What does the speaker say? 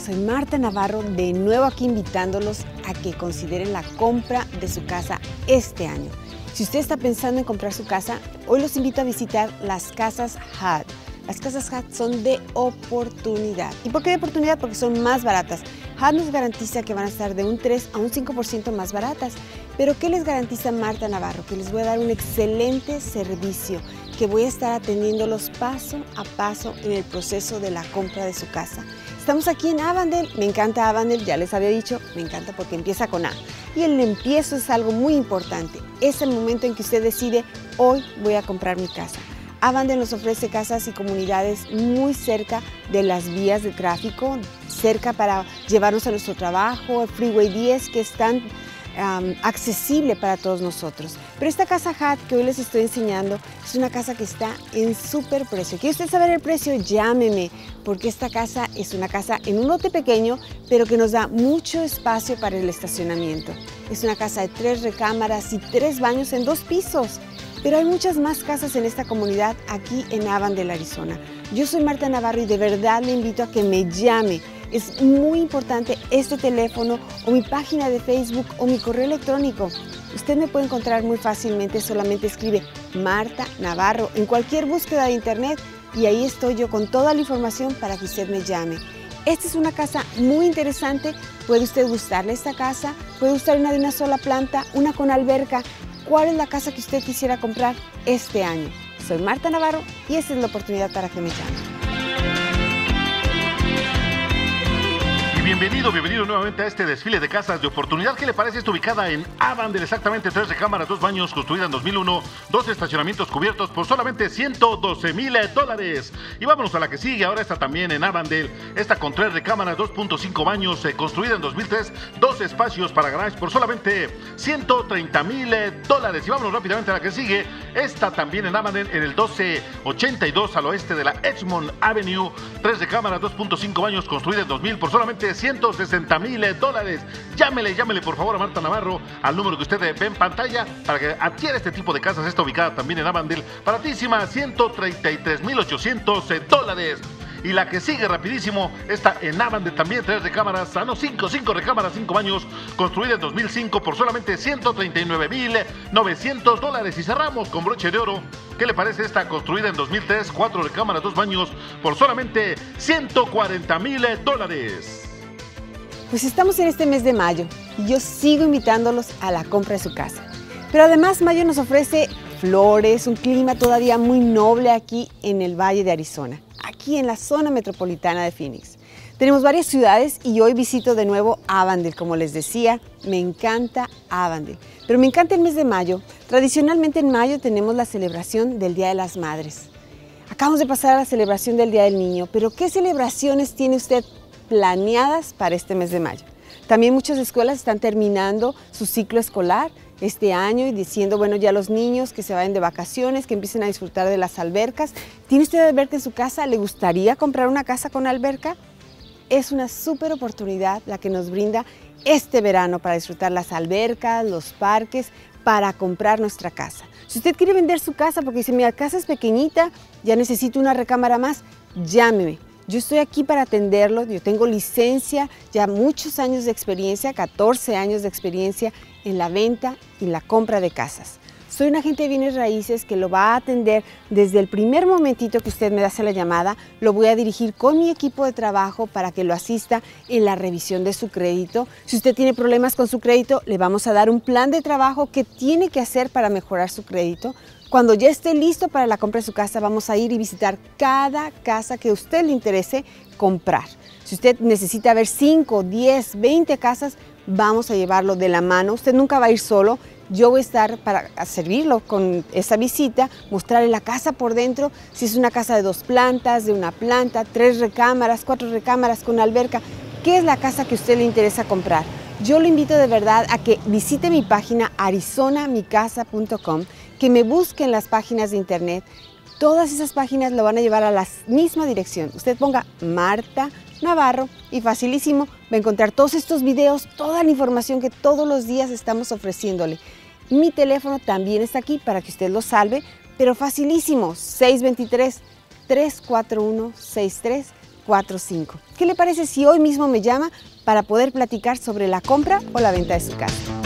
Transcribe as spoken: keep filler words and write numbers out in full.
soy Marta Navarro, de nuevo aquí invitándolos a que consideren la compra de su casa este año. Si usted está pensando en comprar su casa, hoy los invito a visitar las casas H U D. Las casas H U D son de oportunidad. ¿Y por qué de oportunidad? Porque son más baratas. H U D nos garantiza que van a estar de un tres a un cinco por ciento más baratas. Pero ¿qué les garantiza Marta Navarro? Que les voy a dar un excelente servicio, que voy a estar atendiéndolos paso a paso en el proceso de la compra de su casa. Estamos aquí en Avondale, me encanta Avondale, ya les había dicho, me encanta porque empieza con A. Y el empiezo es algo muy importante, es el momento en que usted decide, hoy voy a comprar mi casa. Avondale nos ofrece casas y comunidades muy cerca de las vías de tráfico, cerca para llevarnos a nuestro trabajo, el Freeway diez, que están Um, accesible para todos nosotros. Pero esta casa H U D que hoy les estoy enseñando es una casa que está en súper precio. ¿Quiere usted saber el precio? Llámeme, porque esta casa es una casa en un lote pequeño, pero que nos da mucho espacio para el estacionamiento. Es una casa de tres recámaras y tres baños en dos pisos. Pero hay muchas más casas en esta comunidad aquí en Avondale, Arizona. Yo soy Marta Navarro y de verdad le invito a que me llame. Es muy importante este teléfono o mi página de Facebook o mi correo electrónico. Usted me puede encontrar muy fácilmente, solamente escribe Marta Navarro en cualquier búsqueda de internet y ahí estoy yo con toda la información para que usted me llame. Esta es una casa muy interesante, puede usted gustarle esta casa, puede gustar una de una sola planta, una con alberca. ¿Cuál es la casa que usted quisiera comprar este año? Soy Marta Navarro y esta es la oportunidad para que me llame. Bienvenido, bienvenido nuevamente a este desfile de casas de oportunidad. ¿Qué le parece? Está ubicada en Avondale, exactamente tres recámaras, dos baños, construida en dos mil uno, dos estacionamientos cubiertos por solamente ciento doce mil dólares. Y vámonos a la que sigue, ahora está también en Avondale, esta con tres recámaras, dos punto cinco baños, eh, construida en dos mil tres, dos espacios para garage por solamente ciento treinta mil dólares. Y vámonos rápidamente a la que sigue, esta también en Avondale, en el doce ochenta y dos al oeste de la Edgemont Avenue, tres recámaras, dos punto cinco baños, construida en dos mil por solamente ciento sesenta mil dólares. Llámele, llámele por favor a Marta Navarro al número que usted ve en pantalla para que adquiera este tipo de casas. Está ubicada también en Avondale, baratísima, ciento treinta y tres mil ochocientos dólares. Y la que sigue rapidísimo está en Avondale también, tres recámaras, ah no, cinco, cinco recámaras, cinco baños, construida en dos mil cinco por solamente ciento treinta y nueve mil novecientos dólares. Y cerramos con broche de oro. ¿Qué le parece esta construida en dos mil tres, cuatro recámaras, dos baños por solamente ciento cuarenta mil dólares? Pues estamos en este mes de mayo y yo sigo invitándolos a la compra de su casa. Pero además mayo nos ofrece flores, un clima todavía muy noble aquí en el Valle de Arizona, aquí en la zona metropolitana de Phoenix. Tenemos varias ciudades y hoy visito de nuevo Avondale, como les decía, me encanta Avondale. Pero me encanta el mes de mayo. Tradicionalmente en mayo tenemos la celebración del Día de las Madres. Acabamos de pasar a la celebración del Día del Niño, pero ¿qué celebraciones tiene usted planeadas para este mes de mayo? También muchas escuelas están terminando su ciclo escolar este año y diciendo, bueno, ya los niños que se vayan de vacaciones, que empiecen a disfrutar de las albercas. ¿Tiene usted alberca en su casa? ¿Le gustaría comprar una casa con alberca? Es una súper oportunidad la que nos brinda este verano para disfrutar las albercas, los parques, para comprar nuestra casa. Si usted quiere vender su casa porque dice, mi casa es pequeñita, ya necesito una recámara más, llámeme. Yo estoy aquí para atenderlo, yo tengo licencia, ya muchos años de experiencia, catorce años de experiencia en la venta y la compra de casas. Soy un agente de bienes raíces que lo va a atender desde el primer momentito que usted me hace la llamada, lo voy a dirigir con mi equipo de trabajo para que lo asista en la revisión de su crédito. Si usted tiene problemas con su crédito, le vamos a dar un plan de trabajo que tiene que hacer para mejorar su crédito. Cuando ya esté listo para la compra de su casa, vamos a ir y visitar cada casa que a usted le interese comprar. Si usted necesita ver cinco, diez, veinte casas, vamos a llevarlo de la mano. Usted nunca va a ir solo. Yo voy a estar para servirlo con esa visita, mostrarle la casa por dentro, si es una casa de dos plantas, de una planta, tres recámaras, cuatro recámaras con alberca. ¿Qué es la casa que a usted le interesa comprar? Yo lo invito de verdad a que visite mi página arizona mi casa punto com, que me busque en las páginas de internet. Todas esas páginas lo van a llevar a la misma dirección. Usted ponga Marta Navarro y facilísimo va a encontrar todos estos videos, toda la información que todos los días estamos ofreciéndole. Mi teléfono también está aquí para que usted lo salve, pero facilísimo, seis dos tres, tres cuatro uno, seis tres cuatro cinco. ¿Qué le parece si hoy mismo me llama para poder platicar sobre la compra o la venta de su casa?